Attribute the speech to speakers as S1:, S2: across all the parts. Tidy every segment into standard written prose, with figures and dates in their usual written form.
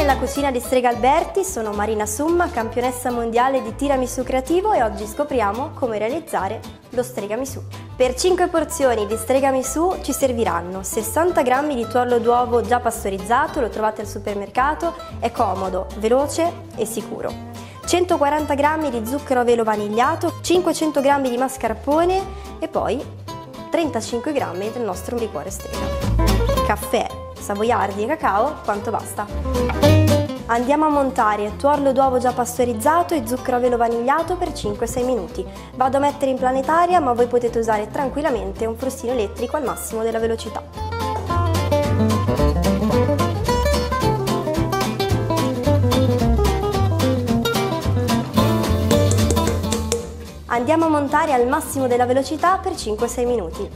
S1: nella cucina di Strega Alberti, sono Marina Summa, campionessa mondiale di tiramisù creativo e oggi scopriamo come realizzare lo Stregamisù. Per 5 porzioni di Stregamisù ci serviranno 60 g di tuorlo d'uovo già pastorizzato, lo trovate al supermercato, è comodo, veloce e sicuro. 140 g di zucchero a velo vanigliato, 500 g di mascarpone e poi 35 g del nostro liquore Strega. Caffè, savoiardi e cacao, quanto basta. Andiamo a montare tuorlo d'uovo già pastorizzato e zucchero a velo vanigliato per 5-6 minuti. Vado a mettere in planetaria, ma voi potete usare tranquillamente un frustino elettrico al massimo della velocità. Andiamo a montare al massimo della velocità per 5-6 minuti.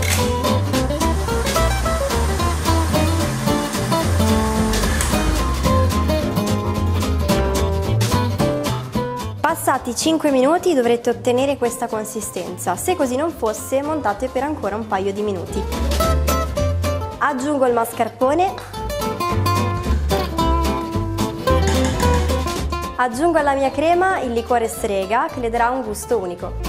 S1: Passati 5 minuti dovrete ottenere questa consistenza, se così non fosse montate per ancora un paio di minuti. Aggiungo il mascarpone, aggiungo alla mia crema il liquore Strega che le darà un gusto unico.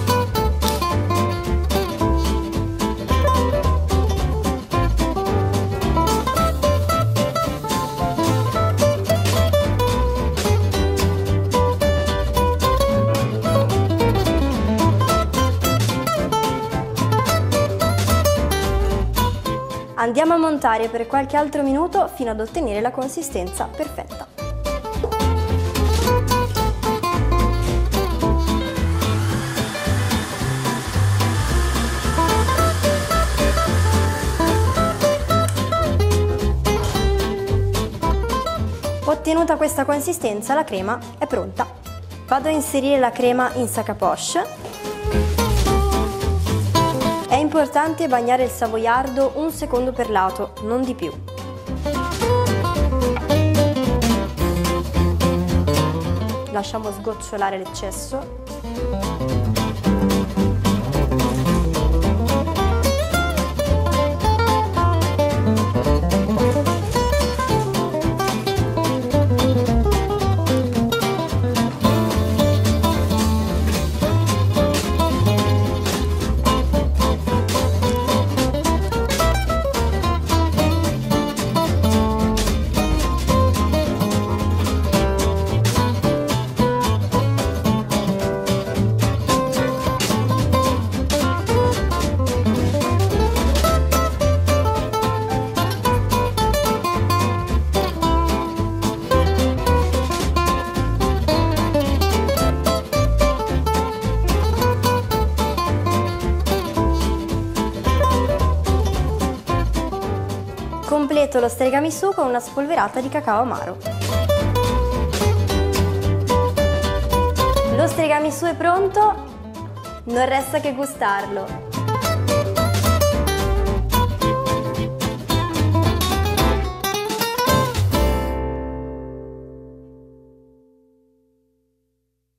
S1: Andiamo a montare per qualche altro minuto fino ad ottenere la consistenza perfetta. Ottenuta questa consistenza, la crema è pronta. Vado a inserire la crema in sac à poche. È importante bagnare il savoiardo 1 secondo per lato, non di più. Lasciamo sgocciolare l'eccesso. Completo lo Stregamisù con una spolverata di cacao amaro. Lo Stregamisù è pronto, non resta che gustarlo!